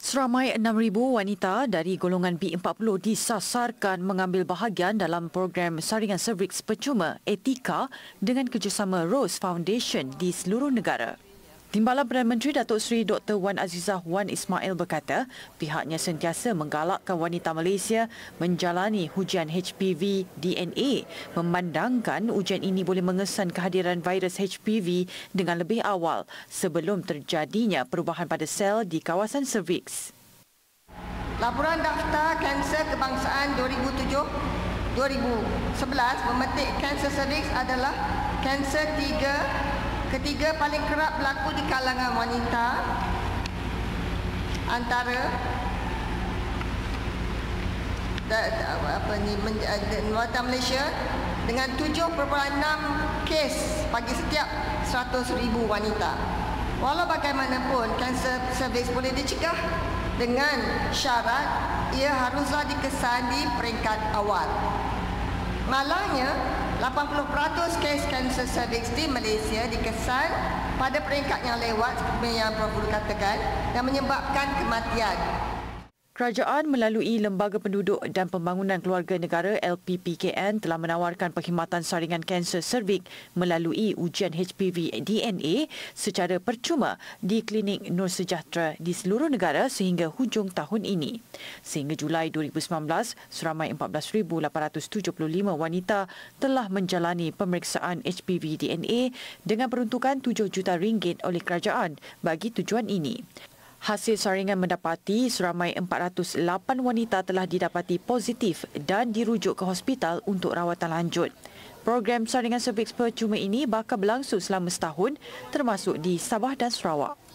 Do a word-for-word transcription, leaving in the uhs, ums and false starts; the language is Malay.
Seramai enam ribu wanita dari golongan B empat puluh disasarkan mengambil bahagian dalam program saringan serviks percuma Etika dengan kerjasama Rose Foundation di seluruh negara. Timbalan Perdana Menteri Datuk Seri Doktor Wan Azizah Wan Ismail berkata pihaknya sentiasa menggalakkan wanita Malaysia menjalani ujian H P V D N A memandangkan ujian ini boleh mengesan kehadiran virus H P V dengan lebih awal sebelum terjadinya perubahan pada sel di kawasan serviks. Laporan daftar kanser kebangsaan dua ribu tujuh dua ribu sebelas memetik kanser serviks adalah kanser tiga Ketiga paling kerap berlaku di kalangan wanita antara da, da, apa ni wanita Malaysia dengan tujuh perpuluhan enam kes bagi setiap seratus ribu wanita. Walau bagaimanapun kanser serviks boleh dicegah dengan syarat ia haruslah dikesan di peringkat awal. Malangnya lapan puluh peratus kes kanser serviks di Malaysia dikesan pada peringkat yang lewat seperti yang Prof katakan dan menyebabkan kematian. Kerajaan melalui Lembaga Penduduk dan Pembangunan Keluarga Negara L P P K N telah menawarkan perkhidmatan saringan kanser serviks melalui ujian H P V D N A secara percuma di klinik Nur Sejahtera di seluruh negara sehingga hujung tahun ini. Sehingga Julai dua ribu sembilan belas, seramai empat belas ribu lapan ratus tujuh puluh lima wanita telah menjalani pemeriksaan H P V D N A dengan peruntukan tujuh juta ringgit oleh kerajaan bagi tujuan ini. Hasil saringan mendapati seramai empat ratus lapan wanita telah didapati positif dan dirujuk ke hospital untuk rawatan lanjut. Program saringan serviks percuma ini bakal berlangsung selama setahun termasuk di Sabah dan Sarawak.